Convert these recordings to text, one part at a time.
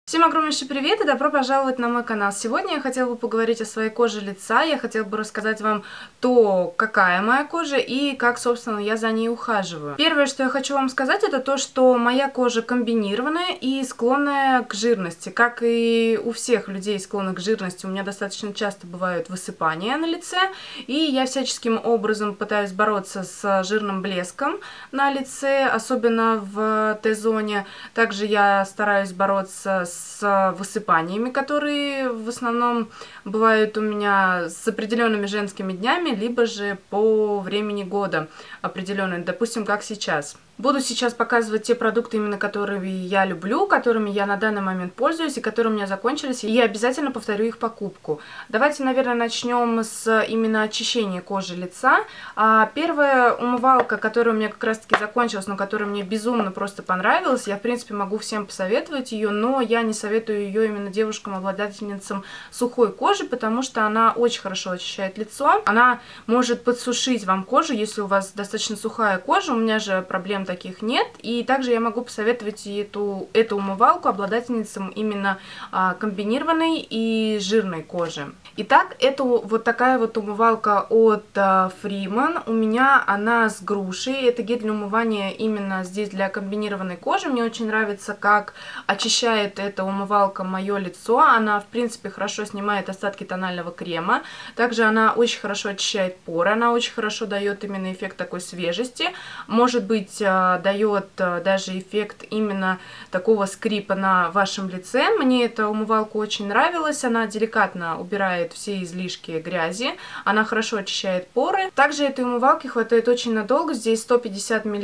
Всем огромнейший привет и добро пожаловать на мой канал. Сегодня я хотела бы поговорить о своей коже лица, я хотела бы рассказать вам то, какая моя кожа и как, собственно, я за ней ухаживаю. Первое, что я хочу вам сказать, это то, что моя кожа комбинированная и склонная к жирности. Как и у всех людей, склонных к жирности, у меня достаточно часто бывают высыпания на лице, и я всяческим образом пытаюсь бороться с жирным блеском на лице, особенно в Т-зоне. Также я стараюсь бороться с высыпаниями, которые в основном бывают у меня с определенными женскими днями, либо же по времени года определенные, допустим, как сейчас. Буду сейчас показывать те продукты, именно которые я люблю, которыми я на данный момент пользуюсь и которые у меня закончились, и я обязательно повторю их покупку. Давайте, наверное, начнем с именно очищения кожи лица. Первая умывалка, которая у меня как раз-таки закончилась, но которая мне безумно просто понравилась, я, в принципе, могу всем посоветовать ее, но я не советую ее именно девушкам-обладательницам сухой кожи, потому что она очень хорошо очищает лицо. Она может подсушить вам кожу, если у вас достаточно сухая кожа, у меня же проблем таких нет, и также я могу посоветовать эту умывалку обладательницам именно комбинированной и жирной кожи. Итак, это вот такая вот умывалка от Freeman. У меня она с грушей. Это гель для умывания именно здесь для комбинированной кожи. Мне очень нравится, как очищает эта умывалка мое лицо. Она, в принципе, хорошо снимает остатки тонального крема. Также она очень хорошо очищает поры. Она очень хорошо дает именно эффект такой свежести. Может быть, дает даже эффект именно такого скрипа на вашем лице. Мне эта умывалка очень нравилась. Она деликатно убирает все излишки грязи. Она хорошо очищает поры. Также этой умывалки хватает очень надолго. Здесь 150 мл.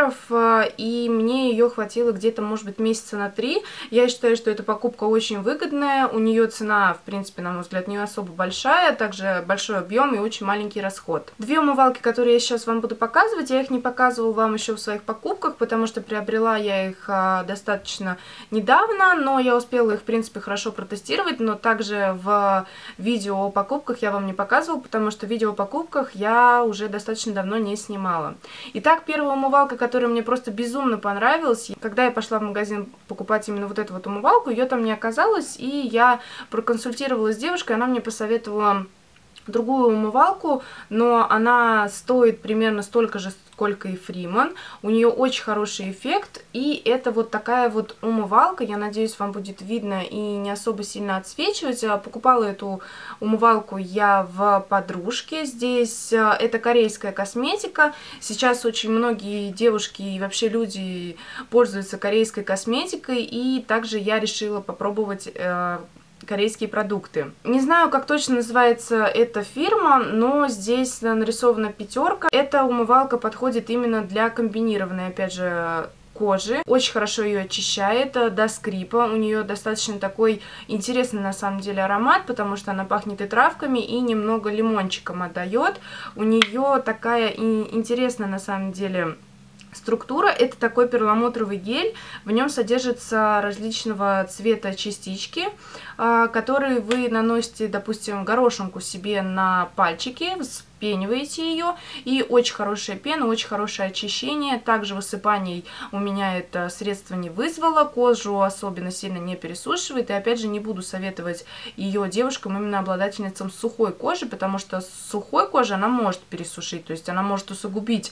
И мне ее хватило где-то, может быть, месяца на 3. Я считаю, что эта покупка очень выгодная. У нее цена, в принципе, на мой взгляд, не особо большая. Также большой объем и очень маленький расход. Две умывалки, которые я сейчас вам буду показывать, я их не показывала вам еще в своих покупках, потому что приобрела я их достаточно недавно, но я успела их, в принципе, хорошо протестировать, но также в видео о покупках я вам не показывала, потому что видео о покупках я уже достаточно давно не снимала. Итак, первая умывалка, которая мне просто безумно понравилась, когда я пошла в магазин покупать именно вот эту вот умывалку, ее там не оказалось, и я проконсультировалась с девушкой, она мне посоветовала другую умывалку, но она стоит примерно столько же, сколько и Freeman. У нее очень хороший эффект, и это вот такая вот умывалка, я надеюсь, вам будет видно и не особо сильно отсвечивать. Покупала эту умывалку я в подружке. Здесь это корейская косметика. Сейчас очень многие девушки и вообще люди пользуются корейской косметикой, и также я решила попробовать корейские продукты. Не знаю, как точно называется эта фирма, но здесь нарисована пятерка. Эта умывалка подходит именно для комбинированной, опять же, кожи. Очень хорошо ее очищает до скрипа. У нее достаточно такой интересный на самом деле аромат, потому что она пахнет и травками, и немного лимончиком отдает. У нее такая интересная на самом деле структура. Это такой перламутровый гель, в нем содержатся различного цвета частички, которые вы наносите, допустим, горошинку себе на пальчики, вспениваете ее, и очень хорошая пена, очень хорошее очищение. Также высыпаний у меня это средство не вызвало, кожу особенно сильно не пересушивает, и опять же не буду советовать ее девушкам, именно обладательницам сухой кожи, потому что с сухой кожей она может пересушить, то есть она может усугубить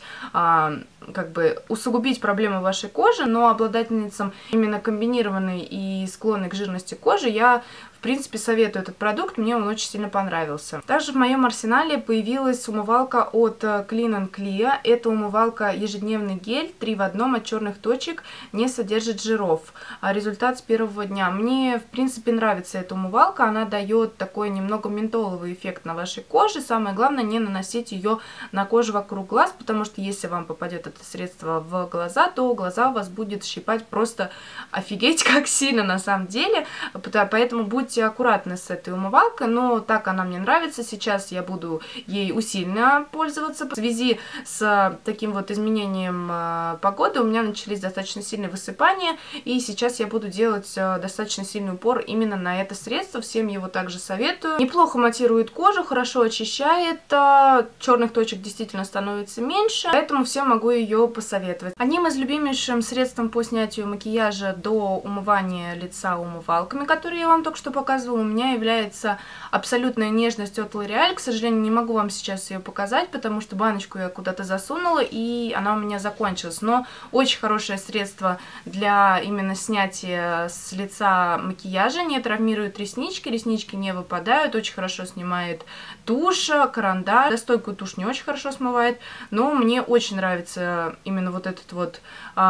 усугубить проблемы вашей кожи, но обладательницам именно комбинированной и склонной к жирности кожи я, в принципе, советую этот продукт, мне он очень сильно понравился. Также в моем арсенале появилась умывалка от Clean & Clear. Это умывалка ежедневный гель, 3 в 1 от черных точек, не содержит жиров. Результат с первого дня. Мне, в принципе, нравится эта умывалка, она дает такой немного ментоловый эффект на вашей коже. Самое главное, не наносить ее на кожу вокруг глаз, потому что если вам попадет это средство в глаза, то глаза у вас будет щипать просто офигеть как сильно на самом деле, поэтому будьте аккуратны с этой умывалкой, но так она мне нравится. Сейчас я буду ей усиленно пользоваться. В связи с таким вот изменением погоды у меня начались достаточно сильные высыпания, и сейчас я буду делать достаточно сильный упор именно на это средство. Всем его также советую. Неплохо матирует кожу, хорошо очищает, черных точек действительно становится меньше, поэтому всем могу ее посоветовать. Одним из любимейших средств по снятию макияжа до умывания лица умывалками, которые я вам только что показывала, у меня является абсолютная нежность от L'Oréal. К сожалению, не могу вам сейчас ее показать, потому что баночку я куда-то засунула, и она у меня закончилась. Но очень хорошее средство для именно снятия с лица макияжа, не травмирует реснички, реснички не выпадают, очень хорошо снимает тушь, карандаш. Достойкую тушь не очень хорошо смывает, но мне очень нравится именно вот этот вот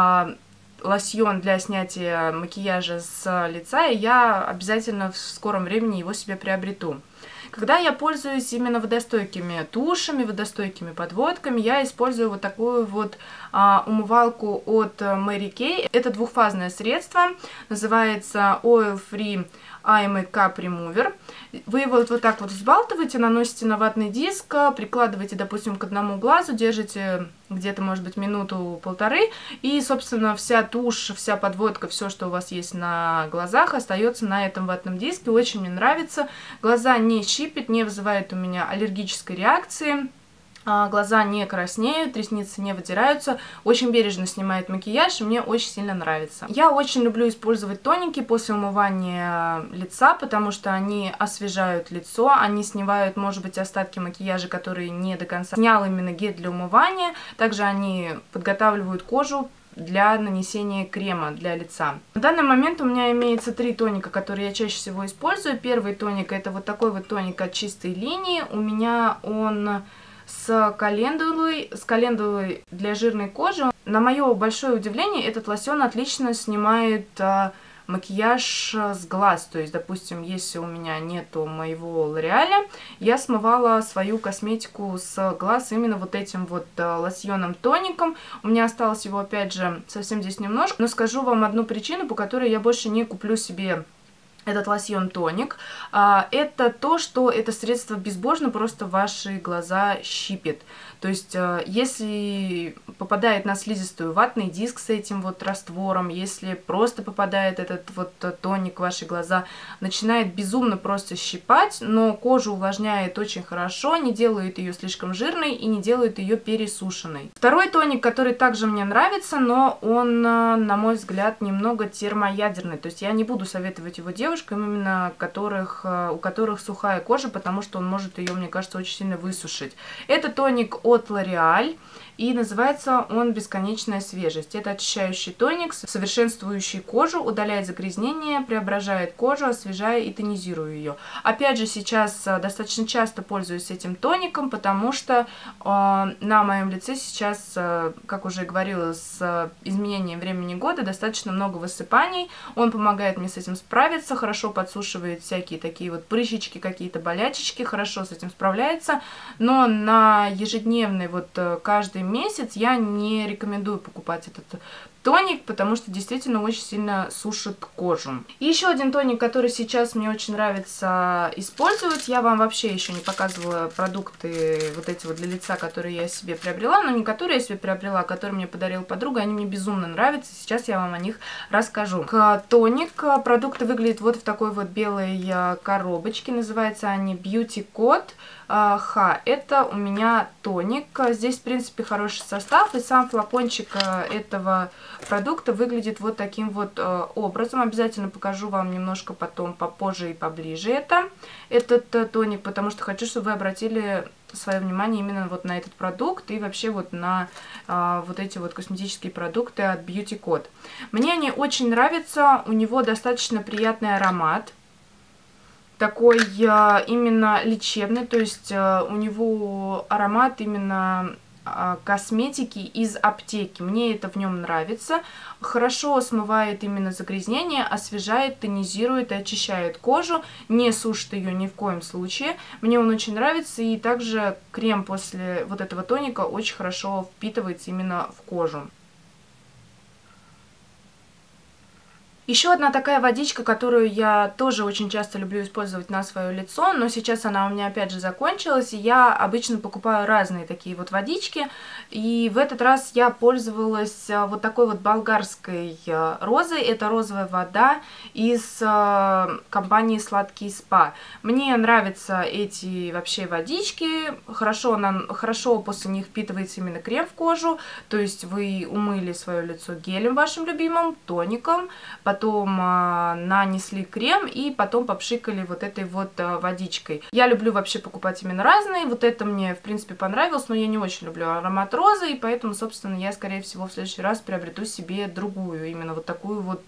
лосьон для снятия макияжа с лица, и я обязательно в скором времени его себе приобрету. Когда я пользуюсь именно водостойкими тушами, водостойкими подводками, я использую вот такую вот умывалку от Mary Kay. Это двухфазное средство, называется Oil Free Eye Makeup Remover. Вы его вот так вот взбалтываете, наносите на ватный диск, прикладываете, допустим, к одному глазу, держите где-то, может быть, минуту-полторы, и, собственно, вся тушь, вся подводка, все, что у вас есть на глазах, остается на этом ватном диске. Очень мне нравится. Глаза не щипит, не вызывает у меня аллергической реакции. Глаза не краснеют, ресницы не выдираются, очень бережно снимает макияж, и мне очень сильно нравится. Я очень люблю использовать тоники после умывания лица, потому что они освежают лицо, они снимают, может быть, остатки макияжа, которые не до конца снял именно гель для умывания. Также они подготавливают кожу для нанесения крема для лица. На данный момент у меня имеется 3 тоника, которые я чаще всего использую. Первый тоник — это вот такой вот тоник от чистой линии. У меня он с календулой для жирной кожи. На мое большое удивление, этот лосьон отлично снимает макияж с глаз. То есть, допустим, если у меня нету моего L'Oréal, я смывала свою косметику с глаз именно вот этим вот лосьоном-тоником. У меня осталось его, опять же, совсем здесь немножко. Но скажу вам одну причину, по которой я больше не куплю себе этот лосьон-тоник. Это то, что это средство безбожно просто ваши глаза щипит. То есть, если попадает на слизистую ватный диск с этим вот раствором, если просто попадает этот вот тоник в ваши глаза, начинает безумно просто щипать, но кожу увлажняет очень хорошо, не делает ее слишком жирной и не делает ее пересушенной. Второй тоник, который также мне нравится, но он, на мой взгляд, немного термоядерный. То есть, я не буду советовать его девушкам, именно у которых сухая кожа, потому что он может ее, мне кажется, очень сильно высушить. Это тоник от L'Oréal, и называется он «Бесконечная свежесть». Это очищающий тоник, совершенствующий кожу, удаляет загрязнения, преображает кожу, освежая и тонизируя ее. Опять же, сейчас достаточно часто пользуюсь этим тоником, потому что на моем лице сейчас, как уже говорила, с изменением времени года достаточно много высыпаний. Он помогает мне с этим справиться, хорошо подсушивает всякие такие вот прыщички, какие-то болячечки, хорошо с этим справляется. Но на ежедневный, вот каждый месяц я не рекомендую покупать этот тоник, потому что действительно очень сильно сушит кожу. И еще один тоник, который сейчас мне очень нравится использовать. Я вам вообще еще не показывала продукты вот эти вот для лица, которые я себе приобрела, но не которые я себе приобрела, а которые мне подарила подруга. Они мне безумно нравятся. Сейчас я вам о них расскажу. Тоник. Продукты выглядят вот в такой вот белой коробочке. Называются они Beauty Code. Это у меня тоник. Здесь, в принципе, хороший состав, и сам флакончик этого продукта выглядит вот таким вот образом. Обязательно покажу вам немножко потом попозже и поближе этот тоник, потому что хочу, чтобы вы обратили свое внимание именно вот на этот продукт и вообще вот на вот эти вот косметические продукты от Beauty Code. Мне они очень нравятся, у него достаточно приятный аромат. Такой именно лечебный, то есть у него аромат именно косметики из аптеки. Мне это в нем нравится. Хорошо смывает именно загрязнение, освежает, тонизирует и очищает кожу. Не сушит ее ни в коем случае. Мне он очень нравится. И также крем после вот этого тоника очень хорошо впитывается именно в кожу. Еще одна такая водичка, которую я тоже очень часто люблю использовать на свое лицо, но сейчас она у меня опять же закончилась, и я обычно покупаю разные такие вот водички, и в этот раз я пользовалась вот такой вот болгарской розой, это розовая вода из компании Сладкий Спа. Мне нравятся эти вообще водички, хорошо после них впитывается именно крем в кожу, то есть вы умыли свое лицо гелем вашим любимым, тоником, потом нанесли крем и потом попшикали вот этой вот водичкой. Я люблю вообще покупать именно разные, вот это мне в принципе понравилось, но я не очень люблю аромат розы, и поэтому, собственно, я скорее всего в следующий раз приобрету себе другую, именно вот такую вот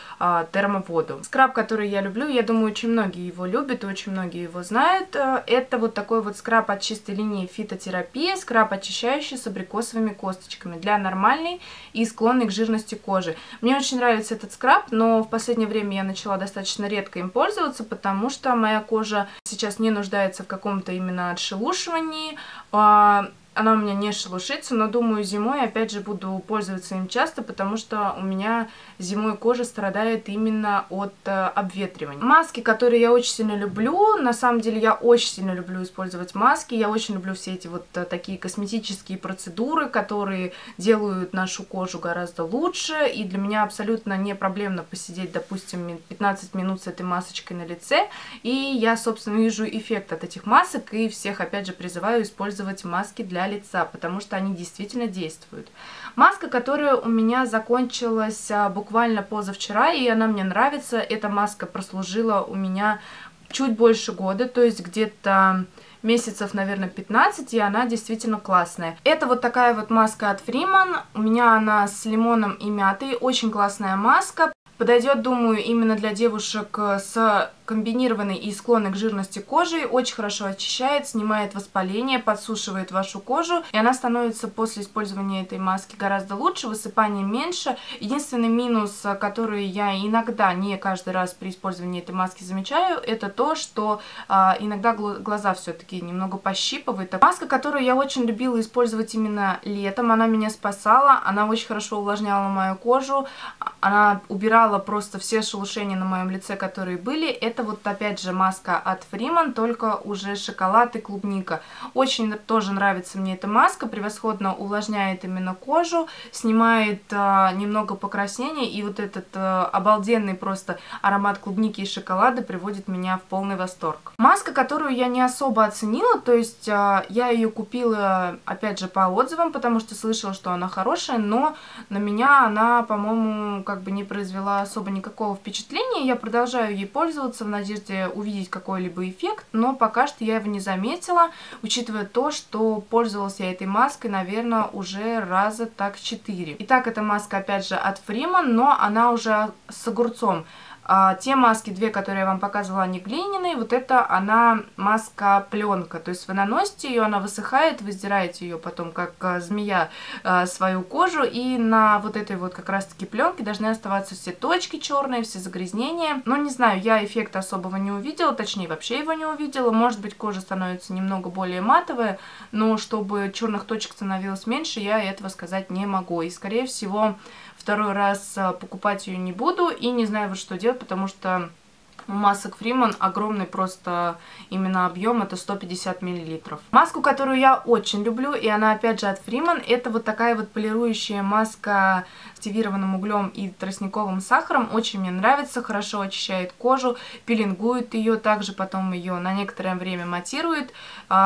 термоводу. Скраб, который я люблю, я думаю, очень многие его любят, очень многие его знают, это вот такой вот скраб от чистой линии фитотерапия, скраб очищающий с абрикосовыми косточками для нормальной и склонной к жирности кожи. Мне очень нравится этот скраб, но в последнее время я начала достаточно редко им пользоваться, потому что моя кожа сейчас не нуждается в каком-то именно отшелушивании. Она у меня не шелушится, но думаю, зимой опять же буду пользоваться им часто, потому что у меня зимой кожа страдает именно от обветривания. Маски, которые я очень сильно люблю, на самом деле я очень сильно люблю использовать маски, я очень люблю все эти вот такие косметические процедуры, которые делают нашу кожу гораздо лучше, и для меня абсолютно не проблемно посидеть, допустим, 15 минут с этой масочкой на лице, и я, собственно, вижу эффект от этих масок, и всех, опять же, призываю использовать маски для лица, потому что они действительно действуют. Маска, которая у меня закончилась буквально позавчера, и она мне нравится, эта маска прослужила у меня чуть больше года, то есть где-то месяцев, наверное, 15, и она действительно классная. Это вот такая вот маска от Freeman, у меня она с лимоном и мятой, очень классная маска. Подойдет, думаю, именно для девушек с комбинированной и склонной к жирности кожей, очень хорошо очищает, снимает воспаление, подсушивает вашу кожу, и она становится после использования этой маски гораздо лучше, высыпаний меньше. Единственный минус, который я иногда, не каждый раз при использовании этой маски замечаю, это то, что иногда глаза все-таки немного пощипывает. Маска, которую я очень любила использовать именно летом, она меня спасала, она очень хорошо увлажняла мою кожу, она убирала просто все шелушения на моем лице, которые были. Это вот опять же маска от Freeman, только уже шоколад и клубника. Очень тоже нравится мне эта маска, превосходно увлажняет именно кожу, снимает немного покраснения, и вот этот обалденный просто аромат клубники и шоколада приводит меня в полный восторг. Маска, которую я не особо оценила, то есть я ее купила опять же по отзывам, потому что слышала, что она хорошая, но на меня она, по-моему, как бы не произвела особо никакого впечатления. Я продолжаю ей пользоваться в надежде увидеть какой-либо эффект, но пока что я его не заметила, учитывая то, что пользовалась я этой маской, наверное, уже раза так 4. Итак, эта маска опять же от Freeman, но она уже с огурцом. Те маски, две, которые я вам показывала, они глиняные, вот это она маска-пленка, то есть вы наносите ее, она высыхает, вы сдираете ее потом, как змея, свою кожу, и на вот этой вот как раз-таки пленке должны оставаться все точки черные, все загрязнения. Но не знаю, я эффекта особого не увидела, точнее вообще его не увидела, может быть кожа становится немного более матовая, но чтобы черных точек становилось меньше, я этого сказать не могу, и скорее всего второй раз покупать ее не буду, и не знаю вот что делать, потому что у масок Freeman огромный просто именно объем, это 150 мл. Маску, которую я очень люблю, и она опять же от Freeman, это вот такая вот полирующая маска с активированным углем и тростниковым сахаром. Очень мне нравится, хорошо очищает кожу, пилингует ее, также потом ее на некоторое время матирует.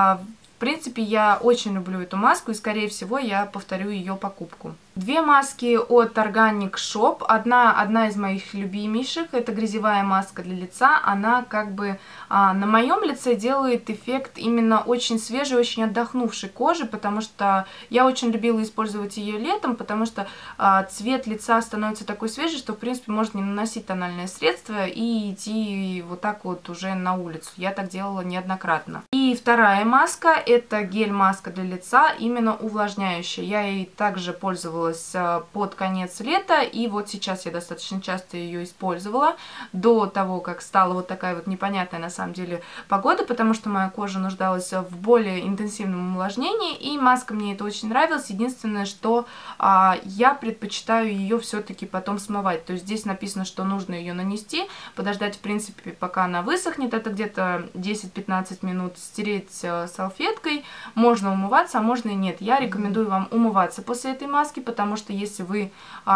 В принципе, я очень люблю эту маску, и, скорее всего, я повторю ее покупку. Две маски от Organic Shop. Одна из моих любимейших, это грязевая маска для лица. Она как бы на моем лице делает эффект именно очень свежей, очень отдохнувшей кожи, потому что я очень любила использовать ее летом, потому что цвет лица становится такой свежий, что, в принципе, можно не наносить тональное средство и идти вот так вот уже на улицу. Я так делала неоднократно. И И вторая маска, это гель-маска для лица, именно увлажняющая. Я ей также пользовалась под конец лета, и вот сейчас я достаточно часто ее использовала, до того, как стала вот такая вот непонятная на самом деле погода, потому что моя кожа нуждалась в более интенсивном увлажнении, и маска мне это очень нравилась. Единственное, что я предпочитаю ее все-таки потом смывать. То есть здесь написано, что нужно ее нанести, подождать, в принципе, пока она высохнет, это где-то 10-15 минут, стереть салфеткой, можно умываться, а можно и нет. Я рекомендую вам умываться после этой маски, потому что если вы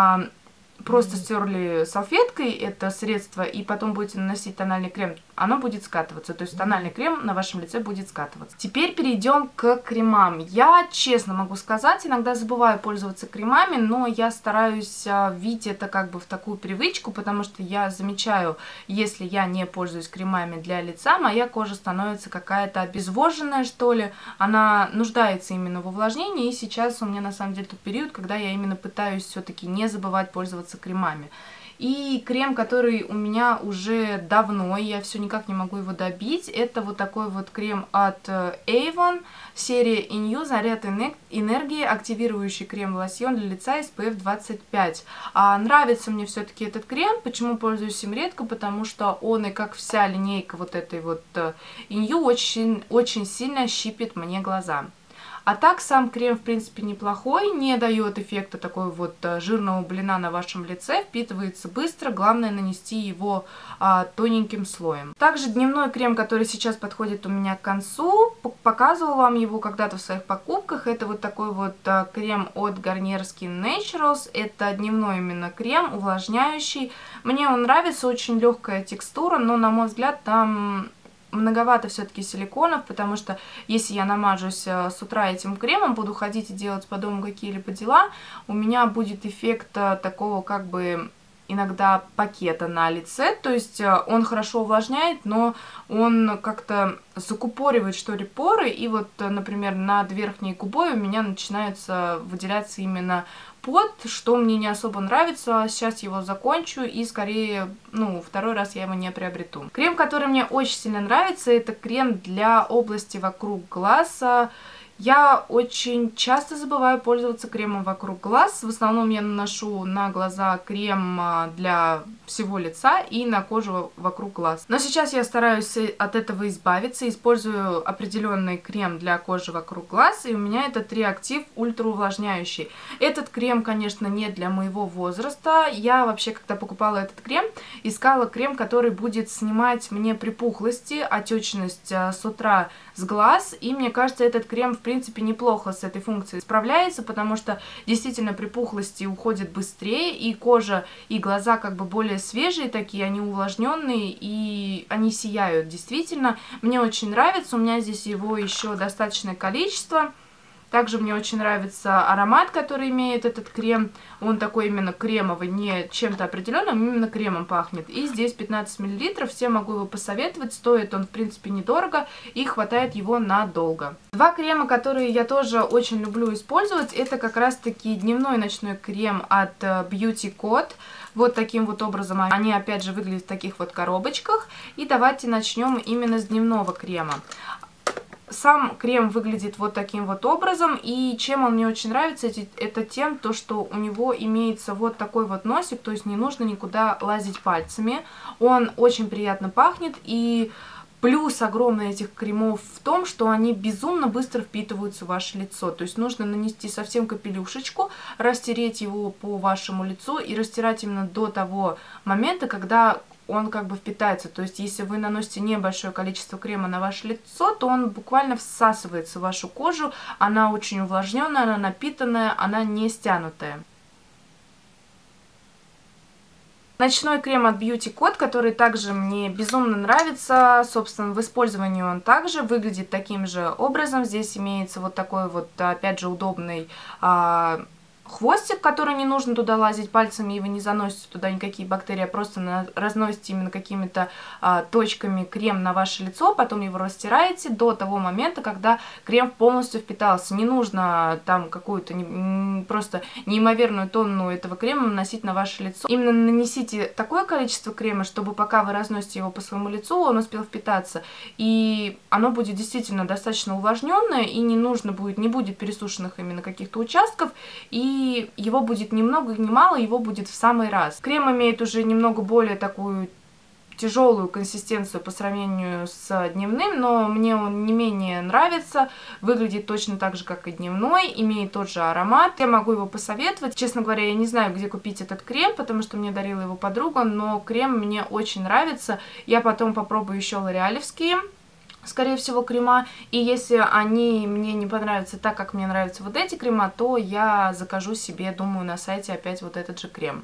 просто стерли салфеткой это средство и потом будете наносить тональный крем, оно будет скатываться, то есть тональный крем на вашем лице будет скатываться. Теперь перейдем к кремам. Я честно могу сказать, иногда забываю пользоваться кремами, но я стараюсь видеть это как бы в такую привычку, потому что я замечаю, если я не пользуюсь кремами для лица, моя кожа становится какая-то обезвоженная, что ли, она нуждается именно в увлажнении, и сейчас у меня на самом деле тот период, когда я именно пытаюсь все-таки не забывать пользоваться кремами. И крем, который у меня уже давно, я все никак не могу его добить, это вот такой вот крем от Avon, серия Inyu, заряд энергии, активирующий крем-лосьон для лица SPF 25. Нравится мне все-таки этот крем, почему пользуюсь им редко, потому что он и как вся линейка вот этой вот Inyu очень сильно щипит мне глаза. А так сам крем, в принципе, неплохой, не дает эффекта такой вот жирного блина на вашем лице, впитывается быстро, главное нанести его тоненьким слоем. Также дневной крем, который сейчас подходит у меня к концу, показывала вам его когда-то в своих покупках, это вот такой вот крем от Garnier Skin Naturals, это дневной именно крем, увлажняющий. Мне он нравится, очень легкая текстура, но, на мой взгляд, там многовато все-таки силиконов, потому что если я намажусь с утра этим кремом, буду ходить и делать по дому какие-либо дела, у меня будет эффект такого как бы иногда пакета на лице, то есть он хорошо увлажняет, но он как-то закупоривает, что ли, поры, и вот, например, над верхней губой у меня начинается выделяться именно пот, что мне не особо нравится. Сейчас его закончу и скорее, второй раз я его не приобрету. Крем, который мне очень сильно нравится, это крем для области вокруг глаза. Я очень часто забываю пользоваться кремом вокруг глаз. В основном я наношу на глаза крем для всего лица и на кожу вокруг глаз. Но сейчас я стараюсь от этого избавиться. Использую определенный крем для кожи вокруг глаз. И у меня это Триактив Ультра Увлажняющий. Этот крем, конечно, не для моего возраста. Я вообще, когда покупала этот крем, искала крем, который будет снимать мне припухлости, отечность с утра с глаз. И мне кажется, этот крем, в принципе, неплохо с этой функцией справляется, потому что действительно припухлости уходят быстрее, и кожа, и глаза как бы более свежие такие, они увлажненные, и они сияют. Действительно, мне очень нравится, у меня здесь его еще достаточное количество. Также мне очень нравится аромат, который имеет этот крем. Он такой именно кремовый, не чем-то определенным, именно кремом пахнет. И здесь 15 мл, всем могу его посоветовать. Стоит он, в принципе, недорого и хватает его надолго. Два крема, которые я тоже очень люблю использовать, это как раз-таки дневной и ночной крем от Beauty Code. Вот таким вот образом они опять же выглядят в таких вот коробочках. И давайте начнем именно с дневного крема. Сам крем выглядит вот таким вот образом, и чем он мне очень нравится, это тем, что у него имеется вот такой вот носик, то есть не нужно никуда лазить пальцами. Он очень приятно пахнет, и плюс огромный этих кремов в том, что они безумно быстро впитываются в ваше лицо. То есть нужно нанести совсем капелюшечку, растереть его по вашему лицу и растирать именно до того момента, когда он как бы впитается. То есть если вы наносите небольшое количество крема на ваше лицо, то он буквально всасывается в вашу кожу. Она очень увлажненная, она напитанная, она не стянутая. Ночной крем от Beauty Code, который также мне безумно нравится. Собственно, в использовании он также выглядит таким же образом. Здесь имеется вот такой вот, опять же, удобный хвостик, который не нужно туда лазить пальцами, и вы не заносите туда никакие бактерии, а просто разносите именно какими-то точками крем на ваше лицо, потом его растираете до того момента, когда крем полностью впитался. Не нужно там какую-то просто неимоверную тонну этого крема наносить на ваше лицо. Именно нанесите такое количество крема, чтобы пока вы разносите его по своему лицу, он успел впитаться, и оно будет действительно достаточно увлажненное, и не будет пересушенных именно каких-то участков, и его будет ни много ни мало, его будет в самый раз. Крем имеет уже немного более такую тяжелую консистенцию по сравнению с дневным, но мне он не менее нравится, выглядит точно так же, как и дневной, имеет тот же аромат. Я могу его посоветовать. Честно говоря, я не знаю, где купить этот крем, потому что мне дарила его подруга, но крем мне очень нравится. Я потом попробую еще лореалевские, скорее всего, крема, и если они мне не понравятся так, как мне нравятся вот эти крема, то я закажу себе, думаю, на сайте опять вот этот же крем.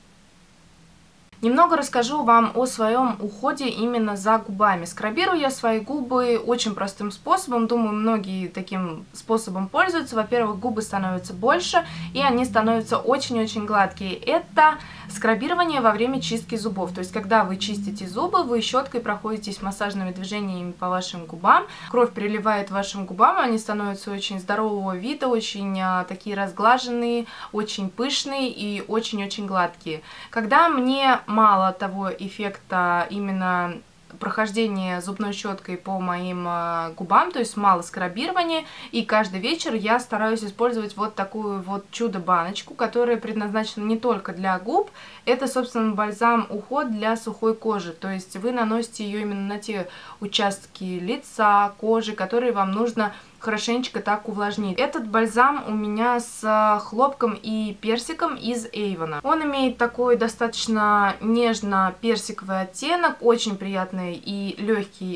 Немного расскажу вам о своем уходе именно за губами. Скрабирую я свои губы очень простым способом. Думаю, многие таким способом пользуются. Во-первых, губы становятся больше, и они становятся очень-очень гладкие. Это скрабирование во время чистки зубов. То есть, когда вы чистите зубы, вы щеткой проходитесь массажными движениями по вашим губам. Кровь приливает к вашим губам, они становятся очень здорового вида, очень такие разглаженные, очень пышные и очень-очень гладкие. Когда мне мало того эффекта именно прохождения зубной щеткой по моим губам, то есть мало скрабирования, и каждый вечер я стараюсь использовать вот такую вот чудо-баночку, которая предназначена не только для губ, это, собственно, бальзам-уход для сухой кожи, то есть вы наносите ее именно на те участки лица, кожи, которые вам нужно хорошенечко так увлажнить. Этот бальзам у меня с хлопком и персиком из Avon. Он имеет такой достаточно нежно-персиковый оттенок, очень приятный и легкий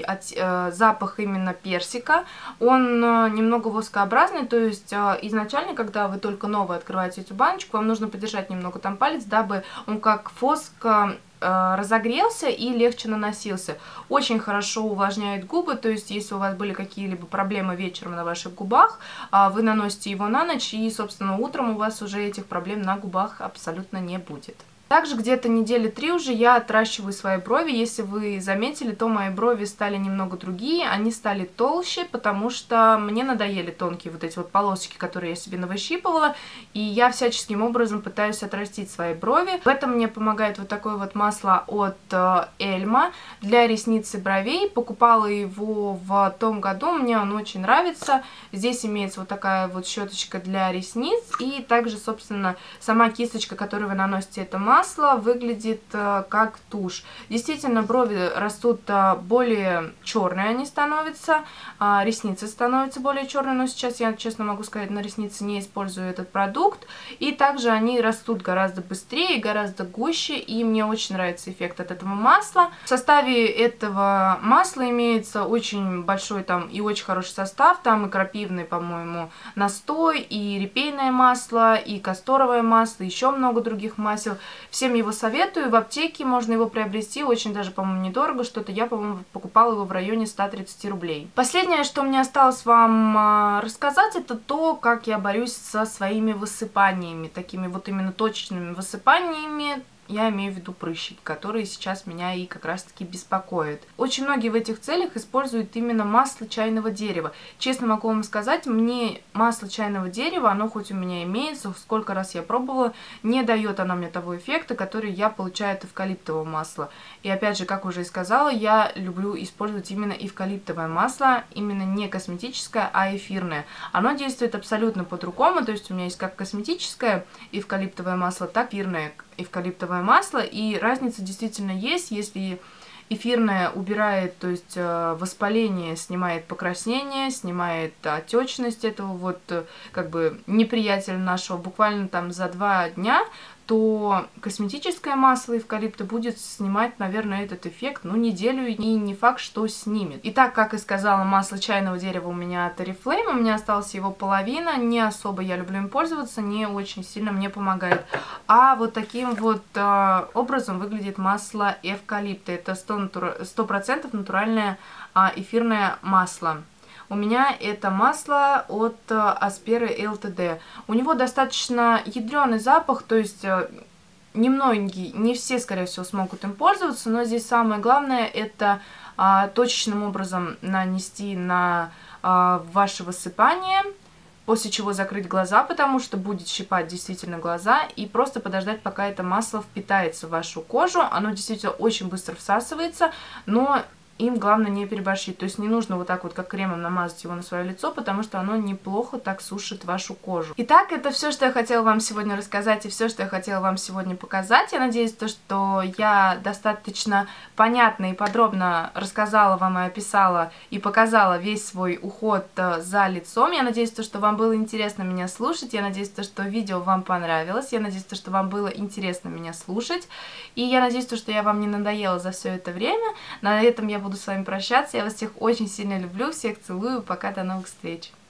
запах именно персика. Он немного воскообразный, то есть изначально, когда вы только новый открываете эту баночку, вам нужно подержать немного там палец, дабы он как воск разогрелся и легче наносился. Очень хорошо увлажняет губы, то есть если у вас были какие-либо проблемы вечером на ваших губах, вы наносите его на ночь, и, собственно, утром у вас уже этих проблем на губах абсолютно не будет. Также где-то недели 3 уже я отращиваю свои брови. Если вы заметили, то мои брови стали немного другие, они стали толще, потому что мне надоели тонкие вот эти вот полосочки, которые я себе навыщипывала, и я всяческим образом пытаюсь отрастить свои брови. В этом мне помогает вот такое вот масло от Эльма для ресниц и бровей. Покупала его в том году, мне он очень нравится. Здесь имеется вот такая вот щеточка для ресниц, и также, собственно, сама кисточка, которую вы наносите это масло, выглядит как тушь. Действительно, брови растут более черные, они становятся, ресницы становятся более черные, но сейчас я, честно могу сказать, на ресницы не использую этот продукт. И также они растут гораздо быстрее, гораздо гуще, и мне очень нравится эффект от этого масла. В составе этого масла имеется очень большой там и очень хороший состав, там и крапивный, по-моему, настой, и репейное масло, и касторовое масло, еще много других масел. Всем его советую, в аптеке можно его приобрести, очень даже, по-моему, недорого, что-то я, по-моему, покупала его в районе 130 рублей. Последнее, что мне осталось вам рассказать, это то, как я борюсь со своими высыпаниями, такими вот именно точечными высыпаниями. Я имею в виду прыщики, которые сейчас меня и как раз-таки беспокоят. Очень многие в этих целях используют именно масло чайного дерева. Честно могу вам сказать, мне масло чайного дерева, оно хоть у меня имеется, сколько раз я пробовала, не дает оно мне того эффекта, который я получаю от эвкалиптового масла. И опять же, как уже и сказала, я люблю использовать именно эвкалиптовое масло, именно не косметическое, а эфирное. Оно действует абсолютно по-другому, то есть у меня есть как косметическое эвкалиптовое масло, так и эфирное эвкалиптовое масло, и разница действительно есть. Если эфирное убирает, то есть воспаление, снимает покраснение, снимает отечность этого вот как бы неприятеля нашего буквально там за 2 дня, то косметическое масло эвкалипта будет снимать, наверное, этот эффект, ну, неделю, и не факт, что снимет. И так, как и сказала, масло чайного дерева у меня от Oriflame, у меня осталась его половина, не особо я люблю им пользоваться, не очень сильно мне помогает. А вот таким вот образом выглядит масло эвкалипта. Это 100% натуральное эфирное масло. у меня это масло от Aspera LTD. У него достаточно ядреный запах, то есть немногие, не все, скорее всего, смогут им пользоваться, но здесь самое главное это точечным образом нанести на ваше высыпание, после чего закрыть глаза, потому что будет щипать действительно глаза, и просто подождать, пока это масло впитается в вашу кожу. Оно действительно очень быстро всасывается, но им главное не переборщить. То есть не нужно вот так вот, как кремом, намазать его на свое лицо, потому что оно неплохо так сушит вашу кожу. Итак, это все, что я хотела вам сегодня рассказать, и все, что я хотела вам сегодня показать. Я надеюсь, что я достаточно понятно и подробно рассказала вам и описала, и показала весь свой уход за лицом. Я надеюсь, что вам было интересно меня слушать. Я надеюсь, что видео вам понравилось. Я надеюсь, что вам было интересно меня слушать. И я надеюсь, что я вам не надоела за все это время. На этом я буду с вами прощаться. Я вас всех очень сильно люблю. Всех целую. Пока, до новых встреч.